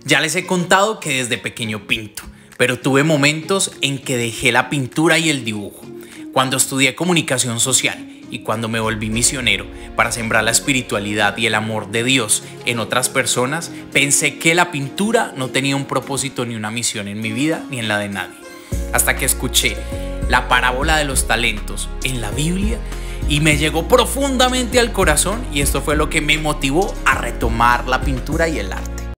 Ya les he contado que desde pequeño pinto, pero tuve momentos en que dejé la pintura y el dibujo. Cuando estudié comunicación social y cuando me volví misionero para sembrar la espiritualidad y el amor de Dios en otras personas, pensé que la pintura no tenía un propósito ni una misión en mi vida ni en la de nadie. Hasta que escuché la parábola de los talentos en la Biblia y me llegó profundamente al corazón, y esto fue lo que me motivó a retomar la pintura y el arte.